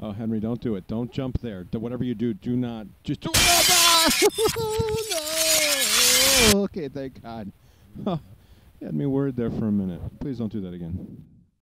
Oh, Henry, don't do it. Don't jump there. Whatever you do, do not. Just do No! Okay, thank God. Huh. You had me worried there for a minute. Please don't do that again.